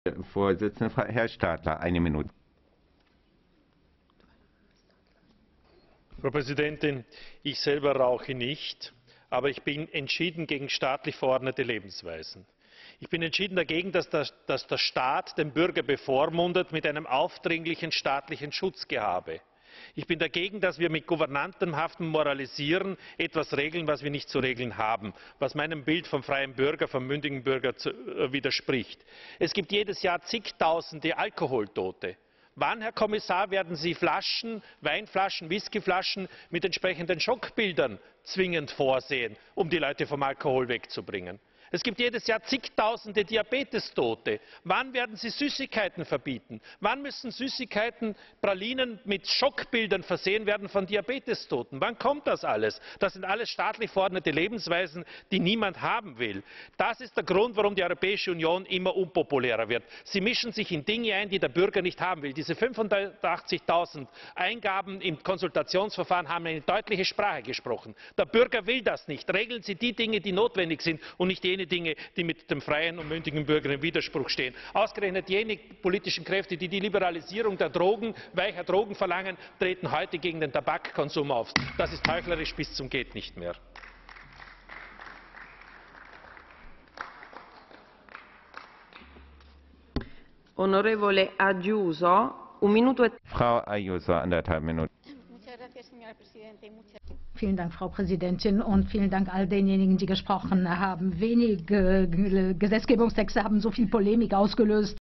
Vorsitzende, Herr Stadler, eine Minute. Frau Präsidentin, ich selber rauche nicht, aber ich bin entschieden gegen staatlich verordnete Lebensweisen. Ich bin entschieden dagegen, dass der Staat den Bürger bevormundet mit einem aufdringlichen staatlichen Schutzgehabe. Ich bin dagegen, dass wir mit gouvernantenhaftem Moralisieren etwas regeln, was wir nicht zu regeln haben, was meinem Bild vom freien Bürger, vom mündigen Bürger widerspricht. Es gibt jedes Jahr zigtausende Alkoholtote. Wann, Herr Kommissar, werden Sie Flaschen, Weinflaschen, Whiskyflaschen mit entsprechenden Schockbildern zwingend vorsehen, um die Leute vom Alkohol wegzubringen? Es gibt jedes Jahr zigtausende Diabetestote. Wann werden Sie Süßigkeiten verbieten? Wann müssen Süßigkeiten, Pralinen mit Schockbildern versehen werden von Diabetestoten? Wann kommt das alles? Das sind alles staatlich verordnete Lebensweisen, die niemand haben will. Das ist der Grund, warum die Europäische Union immer unpopulärer wird. Sie mischen sich in Dinge ein, die der Bürger nicht haben will. Diese 85.000 Eingaben im Konsultationsverfahren haben eine deutliche Sprache gesprochen. Der Bürger will das nicht. Regeln Sie die Dinge, die notwendig sind und nicht jene Dinge, die mit dem freien und mündigen Bürger im Widerspruch stehen. Ausgerechnet jene politischen Kräfte, die die Liberalisierung der Drogen, weicher Drogen verlangen, treten heute gegen den Tabakkonsum auf. Das ist heuchlerisch bis zum geht nicht mehr. Onorevole Ayuso, un minuto e... Frau Ayuso, 1,5 Minuten. Vielen Dank, Frau Präsidentin, und vielen Dank all denjenigen, die gesprochen haben. Wenige Gesetzgebungstexte haben so viel Polemik ausgelöst